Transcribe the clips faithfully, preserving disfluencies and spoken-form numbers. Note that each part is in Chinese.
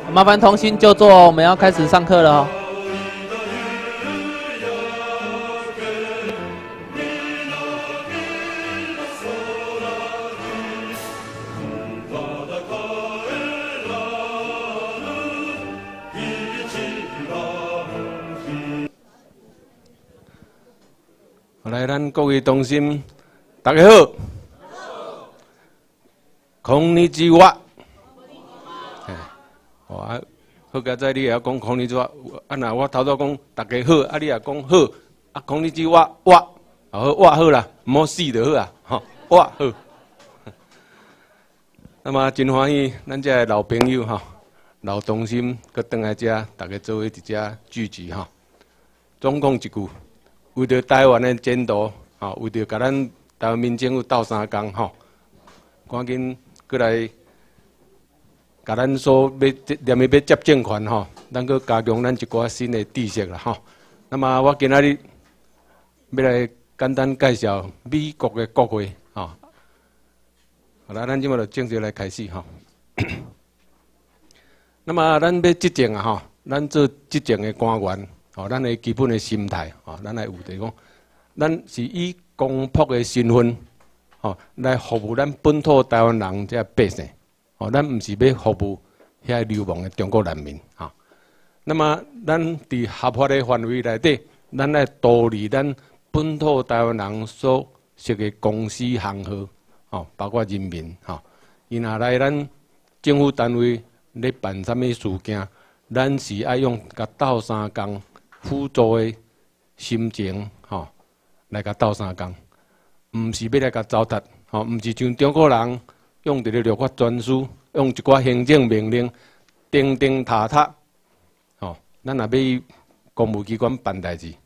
麻烦同心就座，我们要开始上课了哦。 来，咱各位同心，大家好。こんにちは。哦啊，好佳哉，你也要讲こんにちは。啊，那我头早讲大家好，啊，你也讲好。啊，こんにちは，哇，好，哇好啦，唔好死就好啊，吼，哇好。那么真欢喜，咱这老朋友吼，老同心，佮倒来遮，大家做伙伫遮聚集吼。总共一句。为着台湾的前途，吼，为着甲咱台湾民政府斗相共，吼，赶紧过来，甲咱所要念的要接政权，吼，咱搁加强咱一寡新的知识啦，吼。那么我今仔日要来简单介绍美国的国会，吼。好啦，咱即马就正式来开始，吼。那么咱要执政啊，吼，咱做执政的官员。哦，咱的基本的心态，哦，咱来有就是讲，咱是以公仆的身份，哦，来服务咱本土台湾人这百姓，哦，咱唔是要服务遐流亡的中国人民，哈。那么，咱伫合法的范围内底，咱来处理咱本土台湾人所属的公司行号，哦，包括人民，哈，伊若来咱政府单位咧办啥物事件，咱是爱用甲斗相共。辅助的心情，吼，来甲斗相共，毋是要来甲糟蹋，吼，毋是像中国人用伫咧立法专书，用一寡行政命令，叮叮塔塔，吼，咱若要公务机关办代志，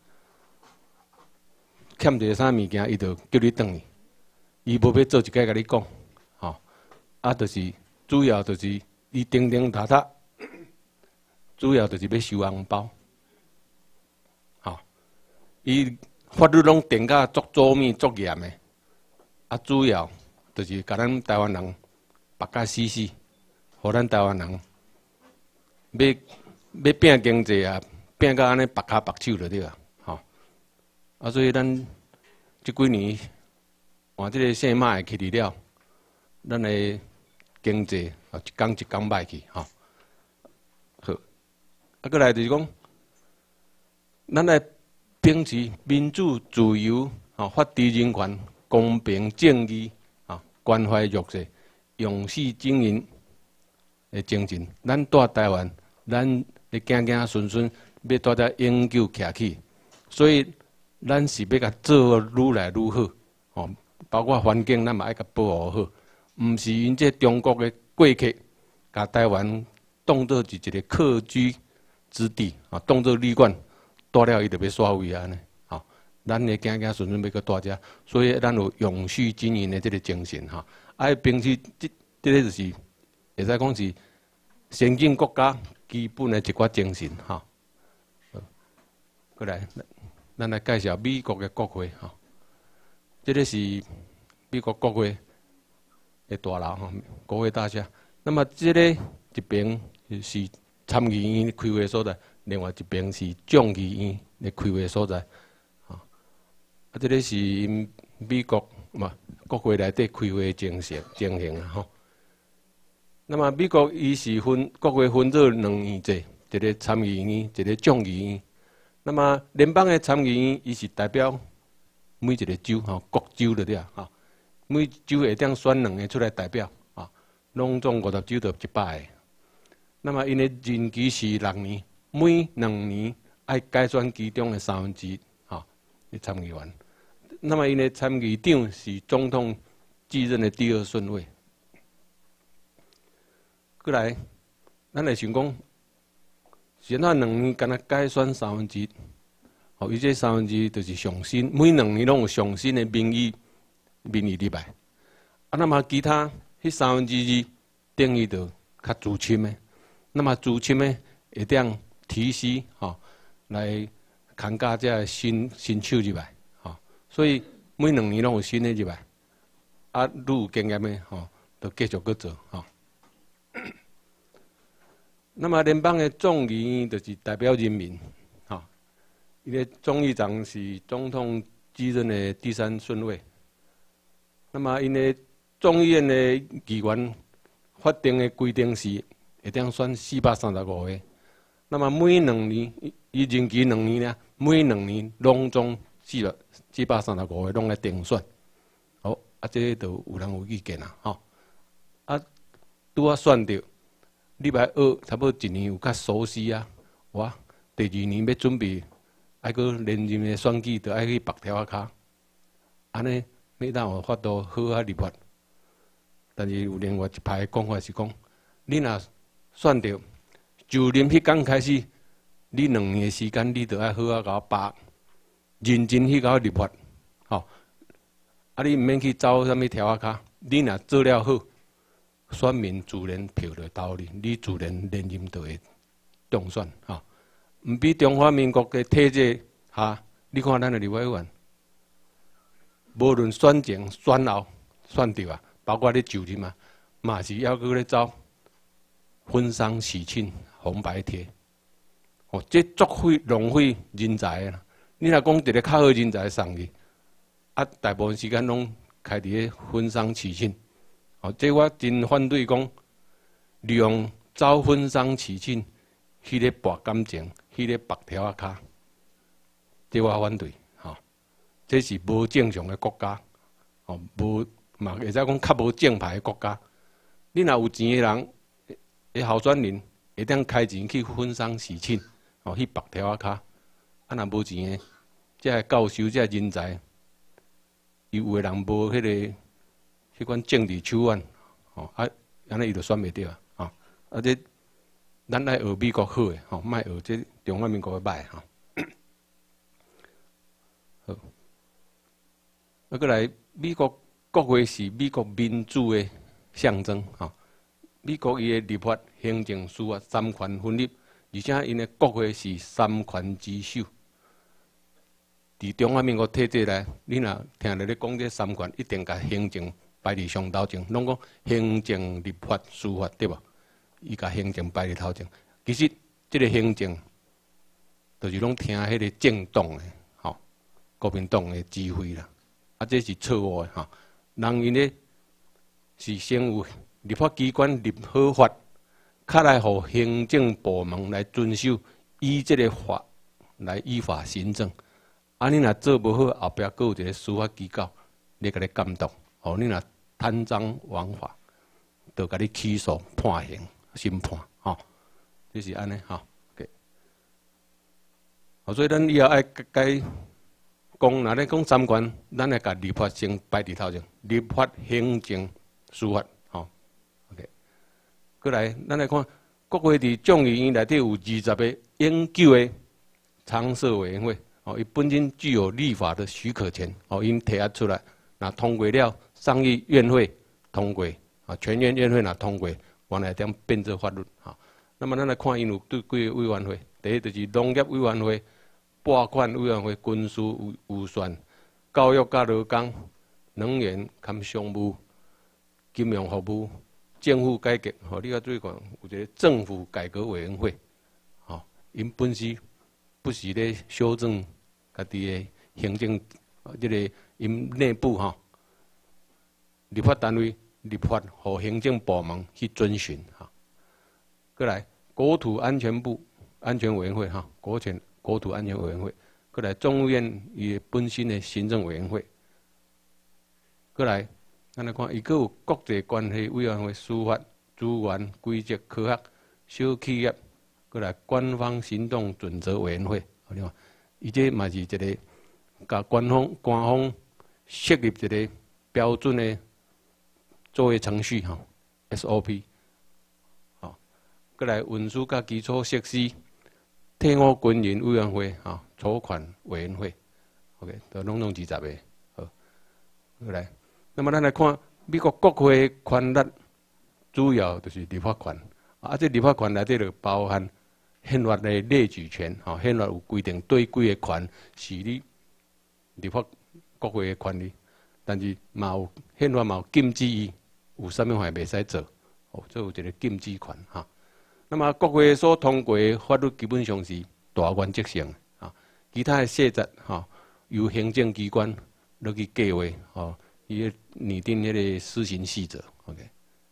欠一个啥物件，伊就叫你转去，伊无要做一个甲你讲，吼，啊，就是主要就是伊叮叮塔塔，主要就是要收红包。伊法律拢定甲足周密、足严的，啊，主要就是甲咱台湾人绑甲死死，互咱台湾人要要拼经济啊，拼甲安尼绑骹绑手就对啊，吼。啊，所以咱即几年换即个姓马的起嚟了，咱的经济啊一工一工歹去，吼。好，啊，过来就是讲，咱来。秉持民主、自由、啊法治人权、公平正义、啊关怀弱势、勇气经营的精神，咱带台湾，咱会行行顺顺，要带只永久徛起。所以，咱是要甲做愈来愈好，哦，包括环境，咱嘛爱甲保护好，毋是因这中国的过客，甲台湾当作是一个客居之地，啊，当作旅馆。带了伊就要耍位啊呢，吼，咱会行行顺顺要去带遮，所以咱有永续经营的这个精神哈。啊，平时这这个就是会使讲是先进国家基本的一寡精神哈。过来，咱来介绍美国的国会哈。这个是美国国会的大楼哈，国会大厦。那么这个一边是参议院开会所在。另外一边是众议院的开会所在，啊，啊，这个是因美国嘛国会内底开会情形情形啊吼。那么美国伊是分国会分做两院制，一个参议院，一个众议院。那么联邦的参议院伊是代表每一个州吼，各州就对啊，吼，每州会当选两个出来代表，啊，拢总五十州就一百个。那么因的任期是六年。每两年爱改选其中的三分之一，哈，的参议员。那么，因的参议长是总统继任的第二顺位。过来，咱来想讲，现在两年敢若改选三分之一，哦，伊这三分之一就是上新，每两年拢有上新的民意民意入来。啊，那么其他迄三分之二等于就较资深的，那么资深的会当。提示吼来看加这新新手入来，吼，所以每两年拢有新的入来，啊，愈有经验的吼，就继续去做吼。 那么联邦的众议院就是代表人民，哈、哦，伊个众议长是总统继任的第三顺位。那么因个众议院的议员法定的规定是会当选四百三十五个。那么每两年，伊任期两年呢，每两年拢总四百四百三十五个拢来定选。好，啊，这都有人有意见啦，吼、哦。啊，拄啊选着。你来学差不多一年有较熟悉啊，哇！第二年要准备，爱搁连任的选举，就爱去白条仔骹，安尼要当有法度好啊立法。但是有另外一派讲法是讲，你若选着就任迄天开始，你两年的时间，你就爱好啊甲我把认真去甲我立法，吼、哦！啊，你毋免去走啥物条仔骹，你若做了好。选民自然票就投你，你自然连任就会当选哈。唔比中华民国嘅体制下，你看咱嘅立法委员，无论选前、选后、选着啊，包括你就任啊，嘛是要搁咧走婚丧喜庆、红白帖。哦，这作费浪费人才啊！你若讲一个较好人才送去，啊，大部分时间拢开伫咧婚丧喜庆。哦，这我真反对讲，利用走婚丧喜庆，迄个博感情，迄个白条仔骹，这我反对。吼、哦，这是无正常的国家，哦，无嘛会使讲较无正派的国家。你若有钱的人，诶候选人会当开钱去婚丧喜庆，哦，去白条仔骹。啊，若无钱的，这教授这人才，有的人无迄、那个。迄款政治手腕，吼啊，安尼伊就选袂着啊，吼啊这咱爱学美国好诶，吼，莫学这中华民国诶歹吼。好，啊，过来，美国国会是美国民主诶象征，吼。美国伊诶立法、行政、司法三权分立，而且因诶国会是三权之首。伫中华民国体制内，你若听着咧讲这三权，一定甲行政。摆伫上头前，拢讲行政、立法、司法，对无？伊甲行政摆伫头前。其实，即个行政，就是拢听迄个政党诶，吼，国民党诶指挥啦。啊，这是错误诶，吼。人因咧是先有立法机关立好法，较来互行政部门来遵守，依即个法来依法行政。啊，你若做无好，后壁阁有一个司法机构咧甲你监督。哦，你若贪赃枉法，就甲你起诉、判刑、审判，吼、哦，就是安尼，吼、哦。OK， 所以咱以后爱该讲，若咧讲三权，咱来甲立法先摆伫头前，立法、行政、司法，吼、哦。OK， 过来，咱来看，国会伫众议院内底有二十个永久的常设委员会，哦，伊本身具有立法的许可权，哦，因提案出来，那通过了。上议院会通过，啊，全院院会若通过，原来将变做法律，哈。那么咱来看，因有对几个委员会，第一就是农业委员会、拨款委员会、军事预算、教育甲劳工、能源兼商务、金融服务、政府改革，吼，你较最讲有一个政府改革委员会，吼，因本身不是咧修正家己的行政，即个因内部吼。立法单位立法，和行政部门去遵循哈。过来，国土安全部安全委员会哈，国权国土安全委员会。过来，众议院伊本身的行政委员会。过来，咱来看，伊阁有国际关系委员会、司法、资源、规则、科学、小企业。过来，官方行动准则委员会。你看，伊这嘛是一个，甲官方官方设立一个标准的。作业程序哈 ，S O P， 好，过来运输甲基础设施、退伍军人委员会哈，筹款委员会 ，OK， 都拢拢二十个，好，过来，那么咱来看美国国会权力，主要就是立法权，啊，这立法权内底就包含宪法的列举权，哈，宪法有规定对几个权是你立法国会的权利，但是嘛有宪法嘛有禁止伊。有啥物话袂使做？哦，这有一个禁止权哈。 那么国会所通过的法律基本上是大原则性啊，其他的细节哈，由行政机关落去计划吼，伊拟定迄个施行细则。OK。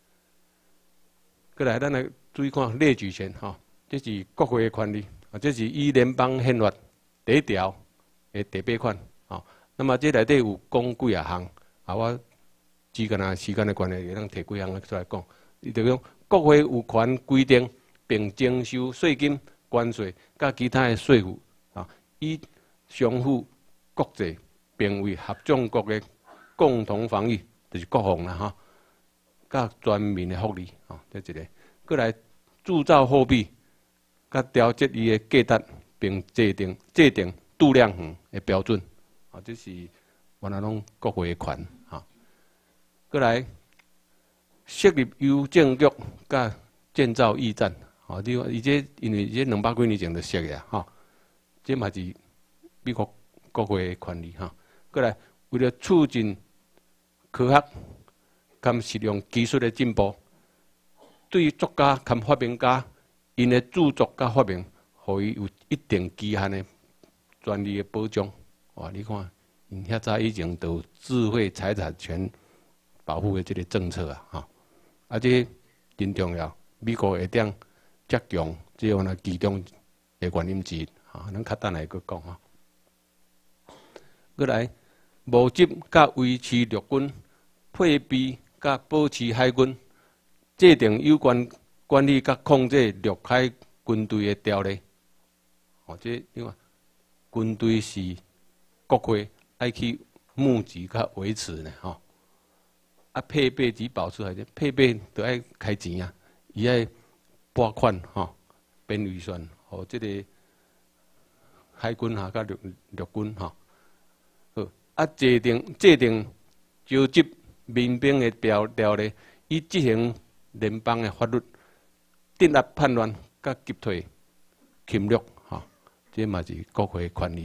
过来，咱来注意看列举权哈，这是国会的权利啊，这是以联邦宪法第一条的第八款啊。那么这内底有讲几啊项啊，我只干那时间的关系，会当摕几项出来讲。伊就讲国会有权规定并征收税金、关税甲其他的税负啊，以相互国际并为合众国的共同防御，就是国防啦哈。甲全民的福利，吼，这一个。过来铸造货币，甲调节伊的价值，并制定制定度量衡的标准，啊，这是原来拢国会的权，哈。过来设立邮政局，甲建造驿站，吼，你伊这因为这两百几年前就设的啊，吼，这嘛是美国国会的权利，哈。过来为了促进科学跟实用技术的进步，对作家跟发明家，因的著作甲发明，互伊有一定期限的专利的保障。哇，你看，因遐早以前都有智慧财产权保护的这个政策啊，哈，啊，这真重要。美国会当接强这样的其中的原因之一，哈，咱较等下再讲哈。过来，募集甲维持陆军配备。甲保持海军制定有关管理甲控制陆海军队的条例。哦，这因为军队是国会爱去募集甲维持呢，吼。啊，配备只保持还是配备都爱开钱啊，伊爱拨款吼，编预算，互这个海军哈甲陆陆军吼。好，啊，制定制定召集。民兵的条条例，以执行联邦的法律，订立叛乱甲击退侵略，哈，这嘛是国会的权利。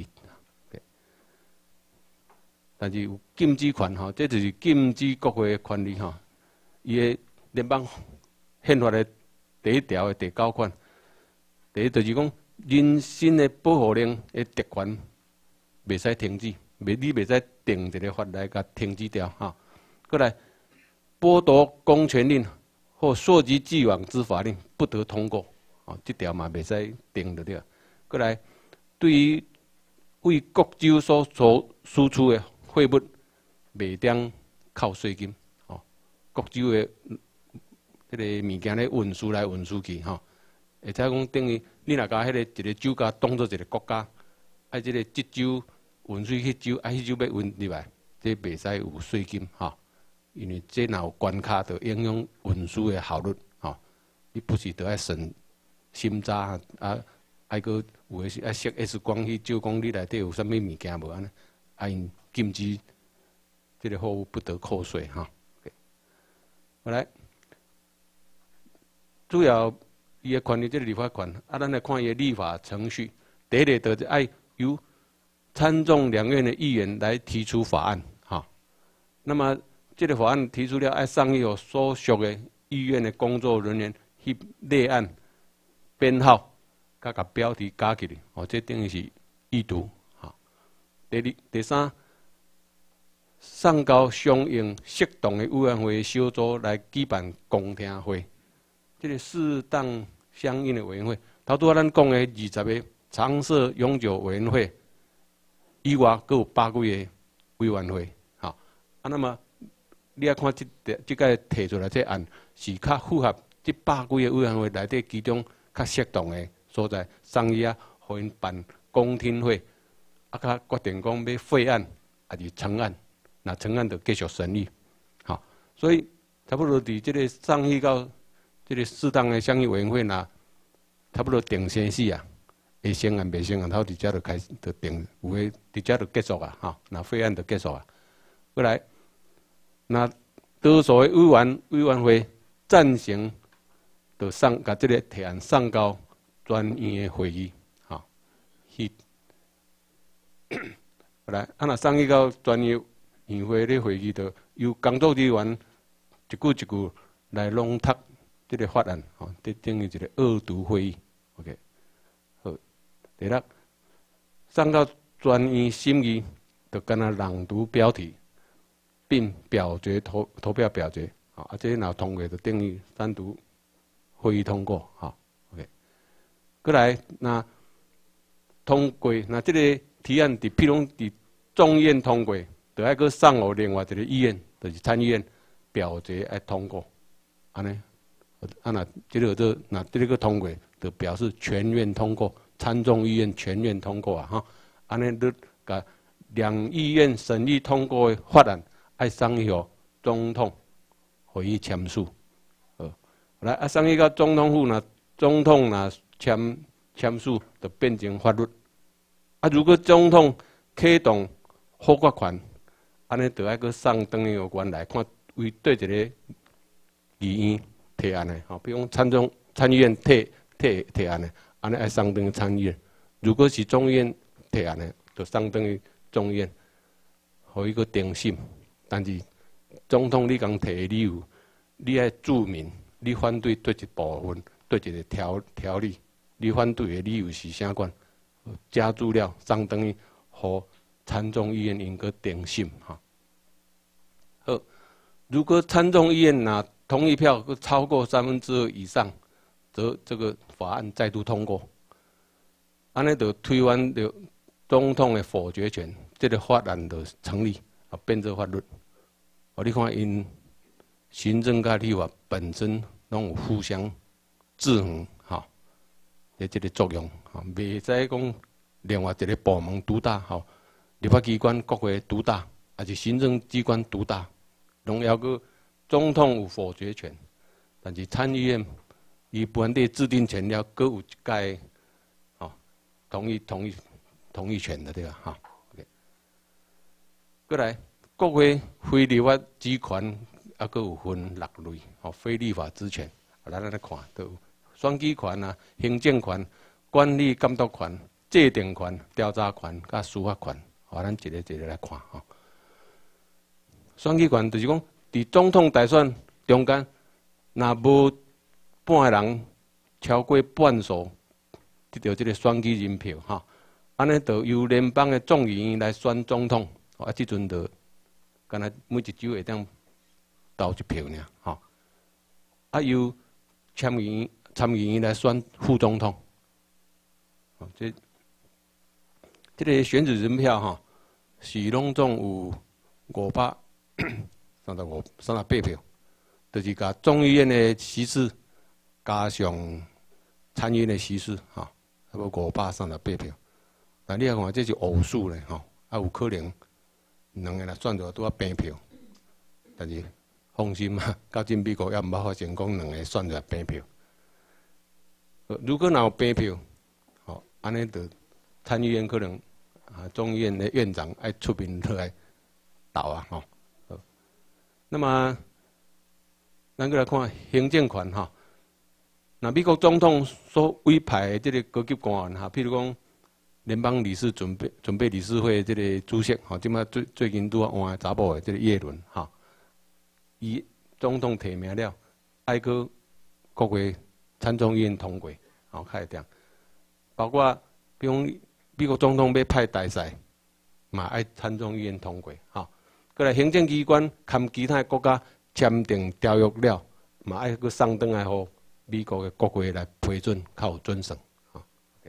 但是有禁止权，哈，这就是禁止国会的权利，哈。伊的联邦宪法的第一条的第九款，第一就是讲人身的保护令的特权袂使停止，袂你袂使定一个法来甲停止掉，哈。过来，剥夺公权力或溯及既往之法令不得通过，哦，这条嘛袂使定着对。过来，对于为各州所所输出的货物，袂当扣税金，哦，各州的迄个物件咧运输来运输去，吼，会使讲等于你若甲迄个一个州家当做一个国家，啊，即个这州运输去州，啊，迄州要运入来，这袂使有税金，吼。因为这若有关卡，就影响运输的效率，吼、哦。你不是得爱审审查啊，爱个有诶是爱摄 X 光去照讲你内底有啥物物件无安尼，啊因禁止这个货物不得扣税，哈、哦。好来，主要伊诶权利，这个立法权，啊，咱来看伊诶立法程序。第一个就是爱由参众两院的议员来提出法案，哈、哦。那么这个法案提出了，爱上议有所属的议院的工作人员去列案、编号，甲甲标题加起来，哦，这等于是议读，哈。第二、第三，上交相应适当的委员会小组来举办公听会，这个适当相应的委员会，头拄仔咱讲的二十个常设永久委员会以外，阁有百几个委员会，哈。啊，那么你要看这这个提出来这案是较符合这百几个委员会内底其中较适当的所在，上议啊，互因办公听会，啊，甲决定讲要废案还是成案，那成案就继续审理，好，所以差不多伫这个上议到这个适当的上议委员会那差不多定生死啊，会成案袂成案，头伫遮就开始就定，有诶伫遮就结束啊，哈，那废案就结束啊，过来。那多数的委员委员会赞成，就上把这个提案上交专院的会议，哈，去。来，啊那上议到专业院会的会议，就由工作人员一句一句来拢读这个法案，吼，这等于一个二读会议 ，OK， 好，第六，送到专院审议，就干那朗读标题，并表决投投票表决，啊，这若通过就等于三读会议通过，哈 ，OK， 过来那通过，那这个提案伫譬如伫众院通过，就爱去送予另外一个议院，就是参议院表决爱通过，安尼。啊，那这个这那这个通过，就表示全院通过，参众议院全院通过啊！哈，安尼都甲两议院审议通过的法案，爱送予总统会议签署。呃，来啊，送予到总统府呢，总统呢签签署，就变成法律。啊，如果总统启动复决权，安尼就爱去送等于有关来看为对一个议院。提案的，吼，比如讲参众参议院提提提案的，安尼爱送等于参议院。如果是众议院提案的，就送等于众议院，互伊个定审。但是总统你讲提的理由，你爱注明你反对对一部分、对一个条条例，你反对的理由是啥款？加资料送等于互参众议院应个定审，哈。好，如果参众议院拿同意票超过三分之二以上，则这个法案再度通过。安尼就推翻了总统的否决权，这个法案就成立，啊，变做法律。哦，你看因行政甲立法本身拢有互相制衡，哈，的这个作用，哈，袂使讲另外一个部门独大，哈，立法机关、国会独大，还是行政机关独大，拢要个。总统有否决权，但是参议院伊本地制定权了，各有一届，哦，同意同意同意权的对吧？哈 ，OK。过来，国会非立法职权啊，各有分六类，哦，非立法职权，啊，咱来看，都有选举权啊、行政权、管理监督权、制定权、调查权、甲司法权，哦，咱一个一个来看，哈。选举权就是讲。伫总统大选中间，若无半个人超过半数得到这个选举人票，哈，安尼就由联邦的众议院来选总统，啊，即阵就干那每一州会当投一票尔，哈，啊由参议院参议院来选副总统，啊，这这个选举人票哈，是拢总有五百。三十五、三十八票，就是甲众议院的席次加上参议院的席次，哈，差不多五百三十八票。但你来看，这是偶数咧，吼，啊有可能两个人选着拄啊平票，但是放心啊，到今美国也毋捌发生讲两个选着平票。如果若有平票，吼，安尼就参议院可能啊，众议院的院长爱出面出来斗啊，吼。那么，咱过来看行政权哈。那美国总统所委派的这个高级官员哈，譬如讲联邦理事准备准备理事会这个主席哈，即马最最近拄啊换的查某的这个耶伦哈，伊总统提名了，爱去国会参众议院通过，好开点。包括比如美国总统要派大使，嘛爱参众议院通过哈。过来，行政机关含其他国家签订条约了，嘛爱去送转来，互美国的国会来批准，较有准绳。哈，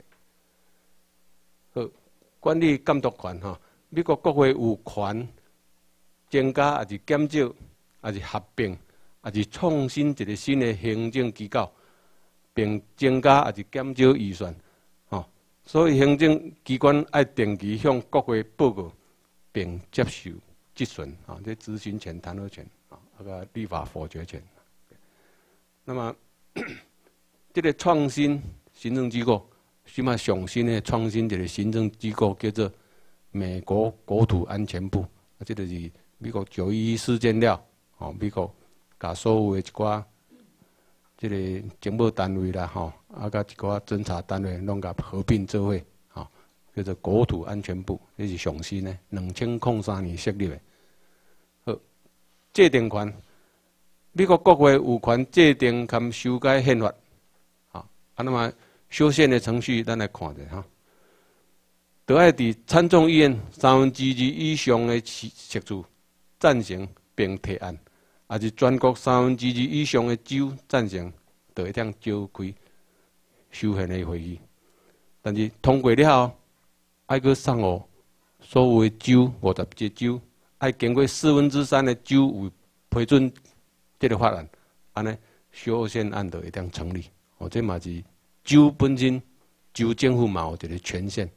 好，管理监督权哈，美国国会有权增加，还是减少，还是合并，还是创新一个新的行政机构，并增加还是减少预算。吼，所以行政机关爱定期向国会报告，并接受。质询啊，这咨询权、弹劾权啊，那个立法否决权。那么，这个创新行政机构，起码上新的创新一个行政机构叫做美国国土安全部，啊，这就是美国九一一事件了，哦，美国把所有的一寡这个情报单位啦，吼，啊，甲一寡侦查单位拢甲合并做伙，吼，叫做国土安全部，这是上新的，两千零三年设立的。制定权， 美国国会有权制定及修改宪法，啊，啊，那么修宪的程序，咱来看者哈。得爱伫参众议院三分之二以上的席次赞成并提案，也是全国三分之二以上的州赞成，就会当召开修宪的会议。但是通过了后，爱去送互所有的州五十个州，爱经过四分之三的州有批准这个法案，安尼修宪案就会当成立。哦，这嘛是州本身州政府嘛有一个权限。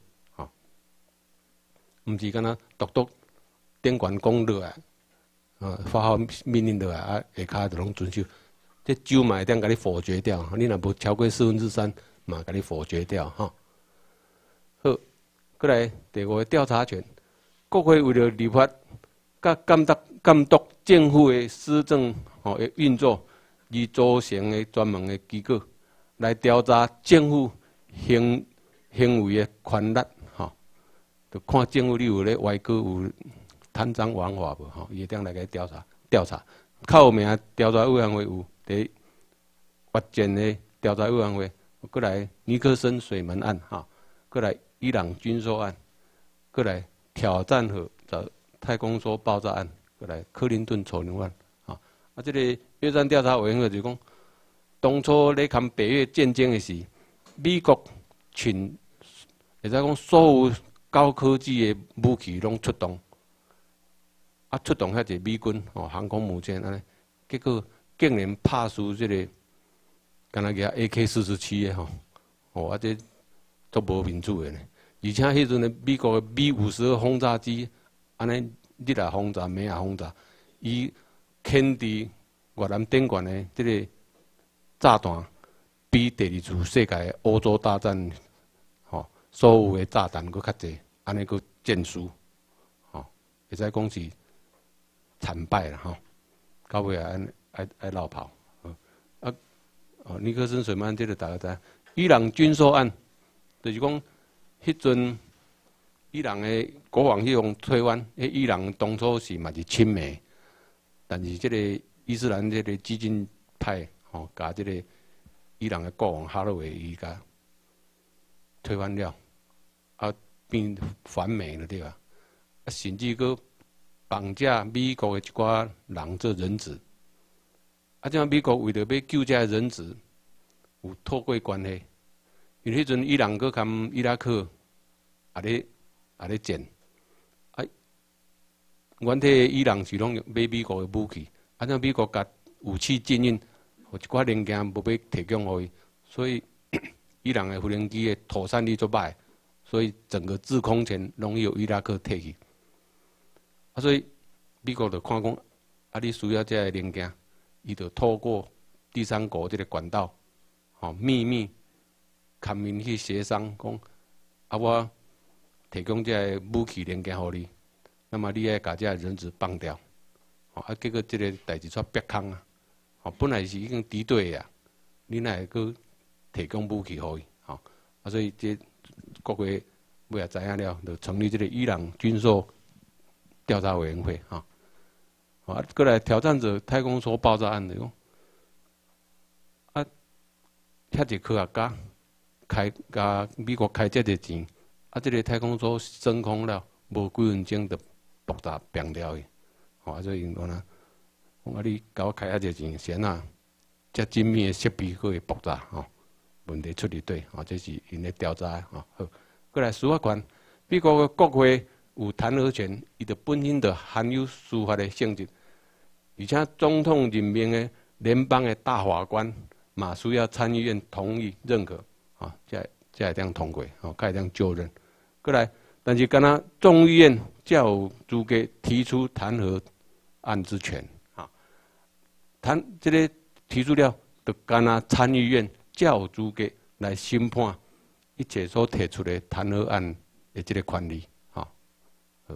毋是敢若独独顶悬讲落来，啊，发号命令落来，啊，下骹就拢遵守。这州嘛会当甲你否决掉，你若无超过四分之三，嘛甲你否决掉哈。好，过来第五个调查权，国会为了立法，甲监督监督政府的施政吼的运作，而组成的专门的机构，来调查政府行行为的权力。 就看政府你有咧歪歌有贪赃枉法无吼，伊会当来个调查调查。较有名调查委员会有第越战的调查委员会，过来尼克森水门案哈，过来伊朗军售案，过来挑战核找太空梭爆炸案，过来克林顿丑牛案啊。啊，这个约战调查委员会就讲，当初咧看北越战争的时，美国群会使讲所有。 高科技的武器拢出动，啊，出动遐侪美军哦，航空母舰安尼，结果竟然拍输这个，敢若个 A K 四十七的吼，哦，啊这足无民主的呢。而且迄阵的美国的 B 五十二轰炸机，安尼日也轰炸，美也轰炸，伊牵伫越南顶悬的这个炸弹，比第二次世界欧洲大战。 所有的炸弹佫较济，安尼佫战输，吼，会使讲是惨败啦，吼，到尾啊，爱爱落跑，啊，哦，尼克森水门案这个大家知，伊朗军售案，就是讲，迄阵伊朗的国防去用台湾，迄伊朗当初是嘛是亲美，但是这个伊斯兰这个激进派，吼，甲这个伊朗的国王哈洛维伊甲推翻了。 啊，变反美了对吧？啊，甚至佫绑架美国的一寡人做人质。啊，这样美国为了要救这人质，有透过关系，因为迄阵伊朗佫含伊拉克也咧也咧战，啊，原体伊朗是拢买美国的武器，啊，这美国甲武器禁运，有一寡零件无要提供互伊，所以伊朗的无人机的妥善率足歹。 所以整个制空权拢由伊拉克摕去，啊，所以美国就看讲，啊，你需要这个零件，伊就透过第三国这个管道，吼、哦、秘密、看面去协商，讲啊，我提供这个武器零件互你，那么你爱把这人质放掉，吼、哦、啊，结果这个代志出逼空啊，吼、哦、本来是已经敌对啊，你哪会阁提供武器互伊，吼、哦、啊，所以这。 国会尾也知影了，就成立这个伊朗军售调查委员会哈。啊，过来挑战者太空梭爆炸案的讲，啊，遐一科学家开甲美国开这个钱，啊，这个太空梭升空了，无几分钟就爆炸崩掉去。吼、啊，所以讲呐，讲啊，你甲我开遐个钱，先啊，遮精密的设备佫会爆炸吼。哦 问题出伫对，哦，这是因咧调查，哦，好。过来司法权，美国的国会有弹劾权，伊就本身就含有司法的性质，而且总统任命的联邦的大法官嘛需要参议院同意认可，啊，才才会当通过，哦，才会当就任。过来，但是敢若众议院才有资格提出弹劾案之权，啊，弹这个提出了，就敢若参议院。 才有资格来审判一切所提出的弹劾案的这个权利，哈、哦。好，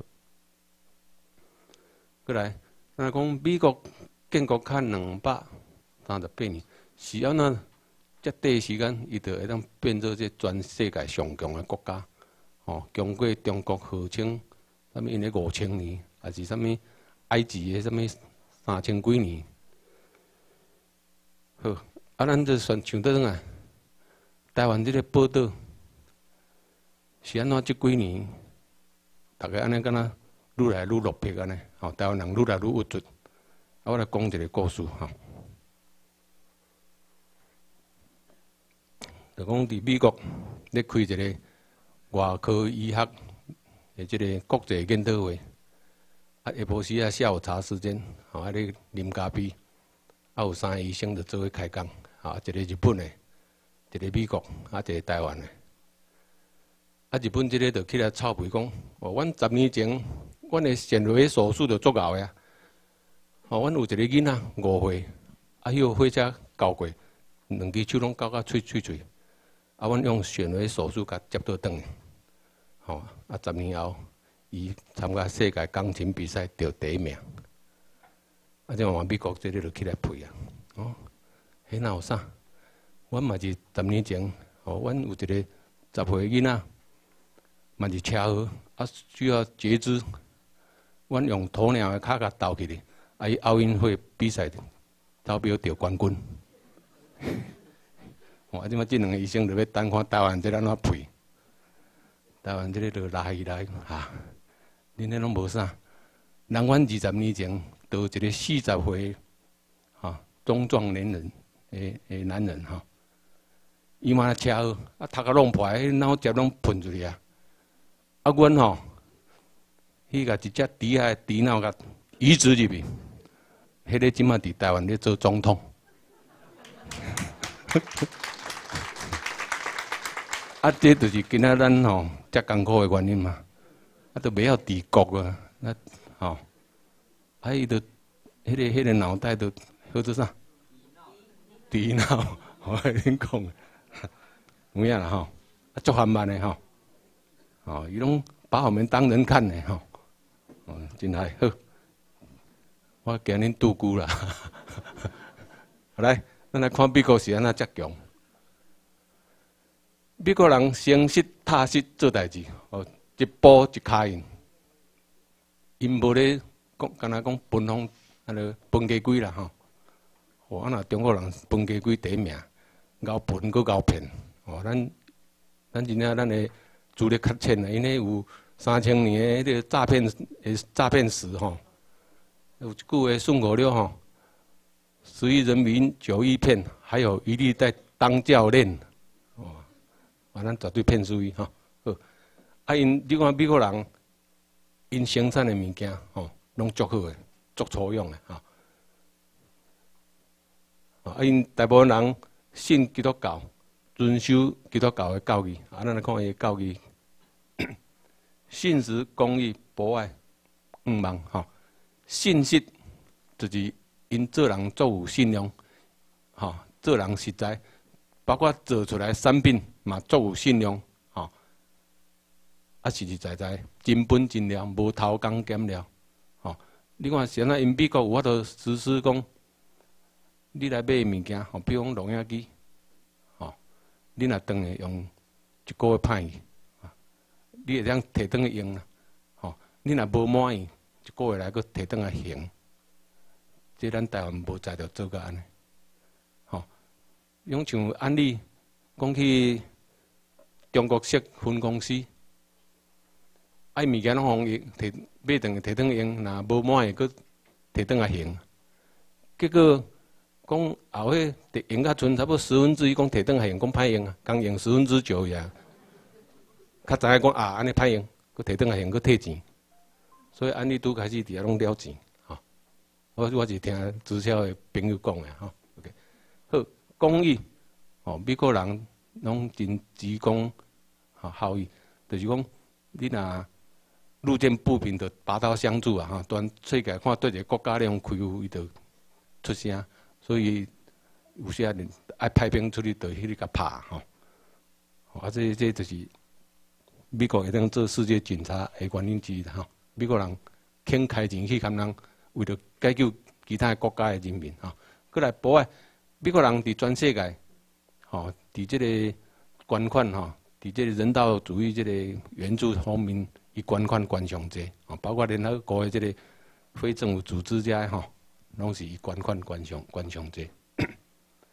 过来，咱讲美国建国较两百三十八年，是安怎遮短时间，伊就会当变做这全世界上强的国家，哦，强过中国号称什么因咧五千年，还是什么埃及的什么三千几年？ 好，啊，咱就算像倒啊，台湾这个报道是安怎？这几年，大家安尼敢若愈来愈落魄安尼，吼，台湾人愈来愈郁卒。啊，我来讲一个故事吼，就讲伫美国咧开一个外科医学的即个国际研讨会。 啊，下晡时啊，下午茶时间，吼，啊咧啉咖啡，啊有三个医生就做伙开讲，啊一个日本的，一个美国，啊一个台湾的。啊日本即个就起来臭屁讲，哦，阮十年前，阮的显微手术就做到的啊，哦，阮有一个囡仔五岁，啊迄个火车交过，两只手拢交到喙喙喙，啊阮用显微手术甲接倒转去，吼，啊十年后。 伊参加世界钢琴比赛得第一名，啊！即换美国这个就起来配啊，哦，迄哪有啥？阮嘛是十年前，哦，阮有一个十岁囡仔，嘛是车祸，啊需要截肢，阮用鸵鸟的脚甲斗起哩，啊伊奥运会比赛投标得冠军。哦，啊！即马即两个医生就要等看台湾这安怎配，台湾这个就拉起来哈。 恁迄拢无啥，人阮二十年前得一个四十岁，哈中壮年人诶诶男人哈，伊嘛车祸，啊头壳弄破，迄脑汁拢喷出去啊！啊阮吼，迄个一只猪仔猪脑甲移植入去，迄个即马伫台湾咧做总统。啊，这就是今仔咱吼遮艰苦的原因嘛。 啊，都袂晓治国啊！那吼，啊，伊都迄个迄个脑袋都叫做啥？猪脑，我跟恁讲，有影啦吼，啊，足烦慢的吼，哦，伊拢把我们当人看的吼，哦，真嗨好，我惊恁拄久啦。来，咱来看美国是安怎遮强。美国人诚实踏实做代志，哦。 一步一脚印，因无咧讲，敢若讲分封，安尼分家规啦吼。哦，啊那中国人分家规第一名，咬分搁咬骗。哦，咱咱真正咱的资历较浅的，因为有三千年的迄个诈骗诶诈骗史吼。有一句话顺口溜吼，十亿人民九亿骗，还有一例在当教练。哦，啊咱绝对骗输伊吼。 啊，因你看美国人，因生产的物件吼，拢足好诶，足粗用诶吼。啊，因大部分人信基督教，遵守基督教诶教义。啊，咱来看伊诶教义：信实、公义、博爱、五望吼。信实就是因做人足有信用，吼，做人实在，包括做出来产品嘛足有信用。 啊，实实在在，真本真料，无偷工减料。吼、哦，你看现在因美国有法度实施讲，你来买物件，吼，比如讲录影机，吼、哦，你若当下用一个月歹去，你会当摕转去用啦。吼、哦，你若无满意，一个月来佫摕转来还。即咱台湾无在着做个安尼。吼、哦，用像案例，讲去中国式分公司。 啊，物件拢互伊摕买转摕转用，若无满意，佫摕转来还。结果讲后尾用甲剩差不多十分之一，讲摕转来用，讲歹用啊，刚用十分之九呀。较知影讲啊，安尼歹用，佫摕转来用，佫退钱。所以安尼拄开始伫遐拢了钱，吼。我我是听直销的朋友讲的，吼。OK， 好，公益，吼，美国人拢真职工，吼效益，就是讲你若。 路见不平就拔刀相助啊！哈，全世界看对一个国家咧用开户，伊就出声，所以有些人爱派兵出去，就去甲拍吼。啊，这这就是美国会当做世界警察的原因之一吼。美国人肯开钱去跟人为了解救其他国家的人民吼。过来博爱，美国人伫全世界吼，伫这个捐款吼，伫这个人道主义这个援助方面。 伊捐款捐上济，哦，包括联合国的这个非政府组织遮吼，拢是伊捐款捐上捐上济。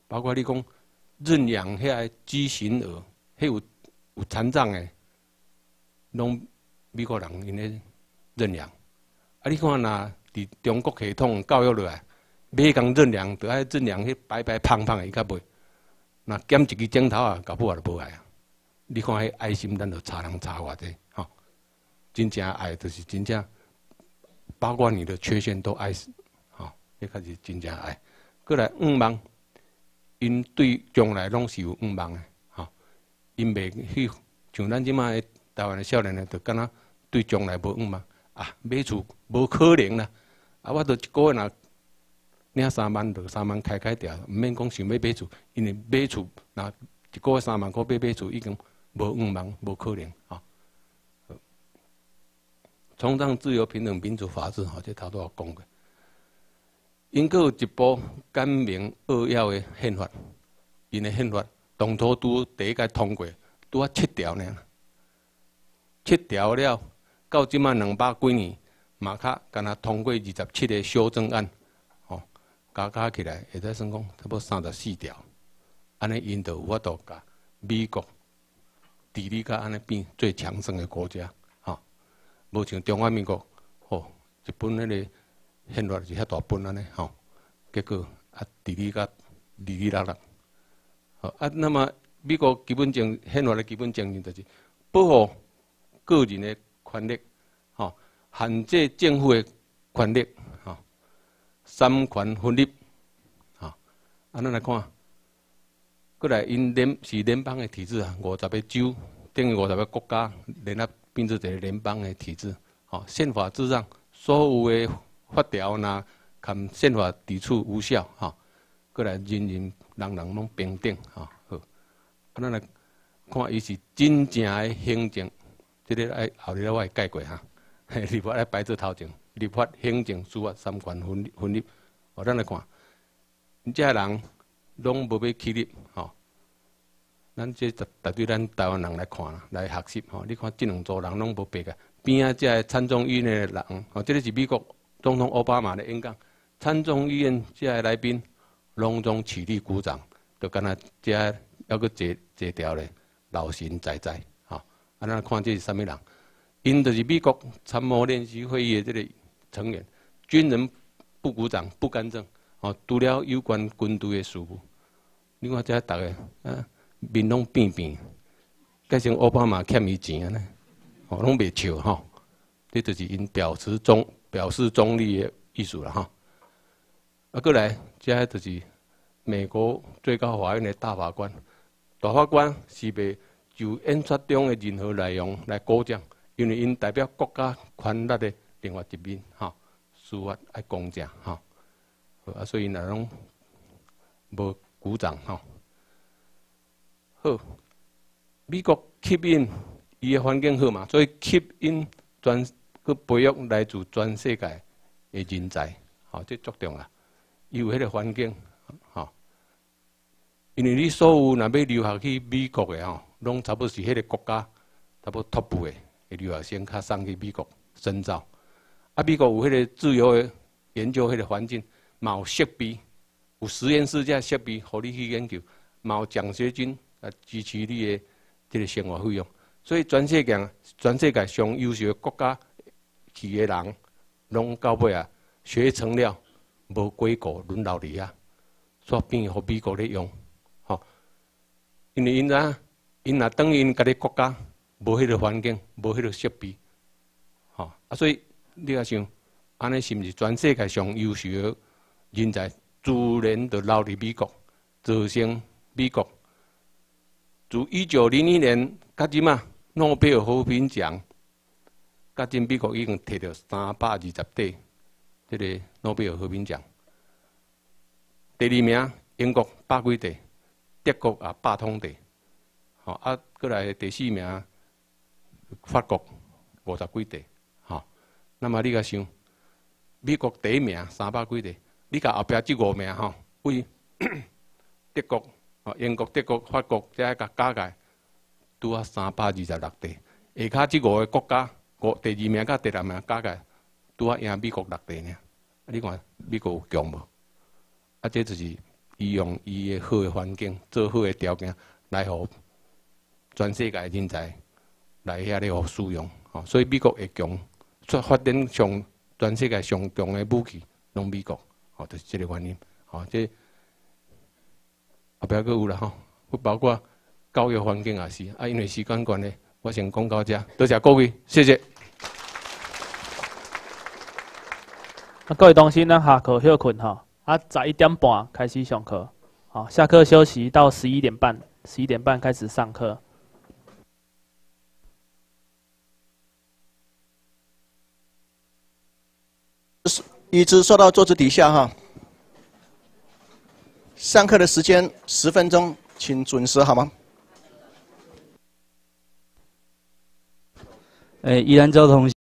包括你讲认养遐个畸形儿，迄有有残障的，拢美国人因咧认养。啊，你看若伫中国系统教育落来，要讲认养，就爱认养迄白白胖胖的伊较袂。若减一支镜头啊，搞不好就无爱啊。你看迄爱心，咱就差人差偌济吼。真正爱就是真正，包括你的缺陷都爱死，吼，迄才是真正爱。过来愿望，因对将来拢是有愿望的，吼。因袂去像咱即摆台湾的少年呢，就敢若对将来无愿望啊，买厝无可能啦。啊，我着一个月若领三万，就三万开开掉，毋免讲想要买厝，因为买厝若一个月三万块买买厝已经无愿望，无可能啊。崇尚自由、平等、民主、法治，吼，这头都有讲过。因阁有一部简明扼要的宪法，因的宪法当初拄第一届通过，拄啊七条呢，七条了，到即满两百几年，嘛较敢若通过二十七个修正案，吼，加加起来会使算讲差不多三十四条，安尼因就有法度甲美国地理甲安尼变最强盛的国家。无像中华民国，吼，一本迄个宪法是遐大本安尼，吼，结果啊，地理甲哩哩啦啦，好啊，那么美国基本政宪法的基本精神就是保护个人的权利，吼，限制政府的权利，吼，三权分立，吼，啊，咱来看，过来因联是联邦的体制啊，五十个州等于五十个国家联合。变做一个联邦的体制，吼，宪法之上所有的法条呐，含宪法抵触无效，吼，过来人人人人拢平等，吼，好，啊，咱来看伊是真正的行政，这个爱后日我会解过哈，立法爱摆做头前，立法、行政、司法三权分立分立，哦，咱来看，这人拢无要起立，吼。咱这绝绝对咱台湾人来看啦，来学习吼。你看这两组人拢无白个，边啊这参众议院的人，吼，这个是美国总统奥巴马的演讲，参众议院这个来宾隆重起立鼓掌，就敢若这还阁坐坐条咧，老神在在，吼。啊，咱看这是啥物人？因就是美国参谋联席会议的这个成员，军人不鼓掌不干政，吼，除了有关军队的事务。你看这大个啊。面拢变变，改成奥巴马欠伊钱安尼，吼拢袂笑吼，这就是因表示中表示中立的意思啦吼。啊，过来，这就是美国最高法院的大法官，大法官是袂就演说中的任何内容来鼓掌，因为因代表国家权力的另外一面吼，司法爱公正吼，啊，所以若拢无鼓掌吼。好，美国吸引伊个环境好嘛，所以吸引全去培育来自全世界的人才，吼，这足重啊。伊有迄个环境，吼，因为你所有若要留学去美国的吼，拢差不多是迄个国家差不多 top 的的留学生，较送去美国深造。啊，美国有迄个自由的研究迄个环境，嘛有设备，有实验室这设备，互你去研究，嘛有奖学金。啊，支持你的这个生活费用，所以全世界全世界上优秀的国家去的人，拢到尾啊学成了无归国沦落伫遐，煞变互美国咧用，吼，因为因知，因若等因家己国家无迄个环境，无迄个设备，吼，啊，所以你啊想，安尼是毋是全世界上优秀的人才自然就留伫美国，造成美国。自一九零一年到即嘛，诺贝尔和平奖，到今美国已经摕到三百二十块，这个诺贝尔和平奖。第二名英国百几块，德国也百通块，吼啊，过来第四名法国五十几块，吼。那么你甲想，美国第一名三百几块，你甲后壁即五名吼，为德国。哦，英国、德国、法国，这甲加起来，拄啊三百二十六块。下骹即五个国家，五第二名甲第六名加起来，拄啊赢美国六块呢。你看美国有强无？啊，这就是伊用伊的好的环境、做好的条件来互全世界人才来遐咧互使用。吼，所以美国会强，出发展上全世界上强的武器，拢美国。吼，就是这个原因。吼，这后壁阁有啦吼，不包括教育环境也是。啊，因为时间关系，我先讲到这，多谢各位，谢谢。 啊，各位同学，咱下课休困哈，啊，十一点半开始上课，好，下课休息到十一点半，十一点半开始上课。 椅子收到桌子底下哈。上课的时间十分钟，请准时好吗？ 诶，宜兰交同学。